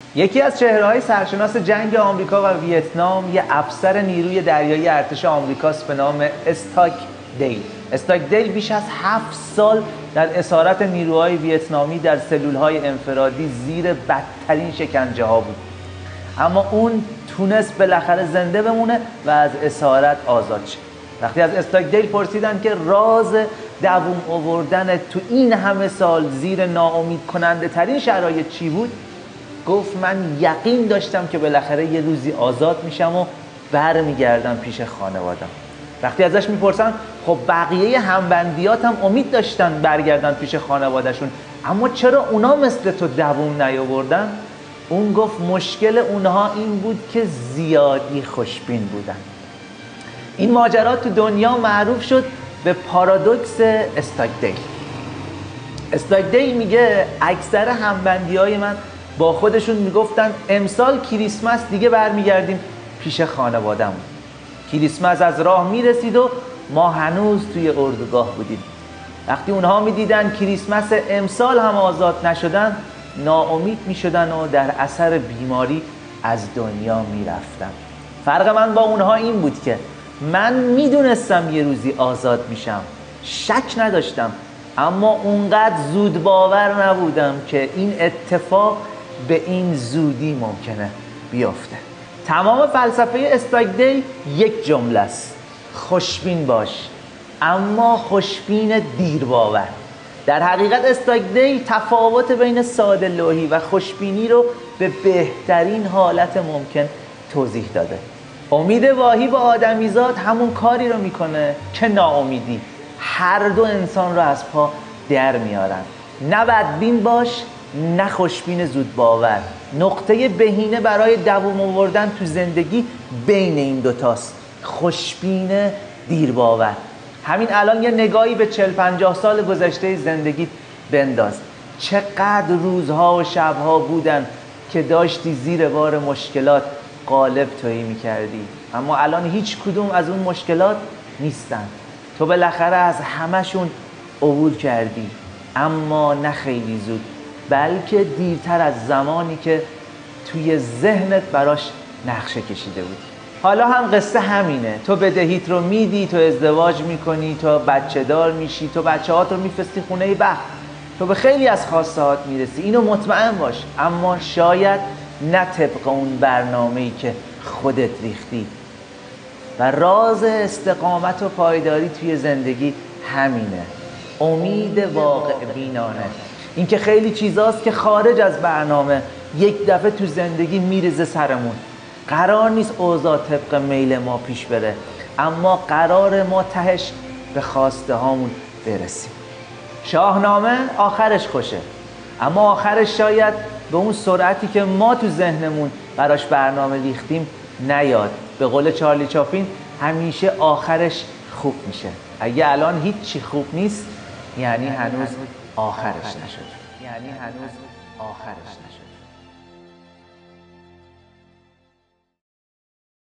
یکی از چهره‌های سرشناس جنگ آمریکا و ویتنام یه افسر نیروی دریایی ارتش آمریکاست به نام استاک دیل. استاک دیل بیش از 7 سال در اسارت نیروهای ویتنامی در سلولهای انفرادی زیر بدترین شکنجه ها بود، اما اون تونست بالاخره زنده بمونه و از اسارت آزاد شه. وقتی از استاک دیل پرسیدن که راز دووم آوردن تو این همه سال زیر ناامید کننده ترین شرایط چی بود، گفت من یقین داشتم که بالاخره یه روزی آزاد میشم و برمیگردم پیش خانوادم. وقتی ازش میپرسن خب بقیه همبندیاتم امید داشتن برگردن پیش خانوادهشون، اما چرا اونا مثل تو دووم نیاوردن؟ اون گفت مشکل اونها این بود که زیادی خوشبین بودن. این ماجرا تو دنیا معروف شد به پارادوکس استاک دیل. استاک دیل میگه اکثر همبندیای من با خودشون میگفتن امسال کریسمس دیگه برمیگردیم پیش خانوادمون. کریسمس از راه میرسید و ما هنوز توی اردوگاه بودیم. وقتی اونها میدیدن کریسمس امسال هم آزاد نشدن، ناامید میشدن و در اثر بیماری از دنیا میرفتن. فرق من با اونها این بود که من میدونستم یه روزی آزاد میشم، شک نداشتم، اما اونقدر زود باور نبودم که این اتفاق به این زودی ممکنه بیفته. تمام فلسفه استاک دیل یک جمله است: خوشبین باش، اما خوشبین دیر باور. در حقیقت استاک دیل تفاوت بین ساده لوحی و خوشبینی رو به بهترین حالت ممکن توضیح داده. امید واهی با آدمیزاد همون کاری رو میکنه که ناامیدی. هر دو انسان رو از پا در میارن. نه بدبین باش، نه خوشبین زود باور. نقطه بهینه برای دوام آوردن تو زندگی بین این دوتاست: خوشبین دیر باور. همین الان یه نگاهی به 40-50 سال گذشته زندگی بنداز. چقدر روزها و شبها بودن که داشتی زیر بار مشکلات غالب تویی میکردی، اما الان هیچ کدوم از اون مشکلات نیستن. تو بالاخره از همشون عبور کردی، اما نه خیلی زود، بلکه دیرتر از زمانی که توی ذهنت براش نقشه کشیده بودی. حالا هم قصه همینه. تو بدهیت رو میدی، تو ازدواج میکنی، تو بچه دار میشی، تو بچه هات رو میفرستی خونه بخت، تو به خیلی از خواسته هات میرسی. اینو مطمئن باش، اما شاید نه طبق اون برنامه‌ای که خودت ریختی. و راز استقامت و پایداری توی زندگی همینه: امید واقع بینانه. این که خیلی چیزاست که خارج از برنامه یک دفعه تو زندگی میرزه سرمون. قرار نیست اوضاع طبق میل ما پیش بره، اما قرار ما تهش به خواسته هامون برسیم. شاهنامه آخرش خوشه، اما آخرش شاید به اون سرعتی که ما تو ذهنمون براش برنامه ریختیم نیاد. به قول چارلی چاپلین همیشه آخرش خوب میشه. اگه الان هیچی خوب نیست، یعنی هنوز آخرش نشد.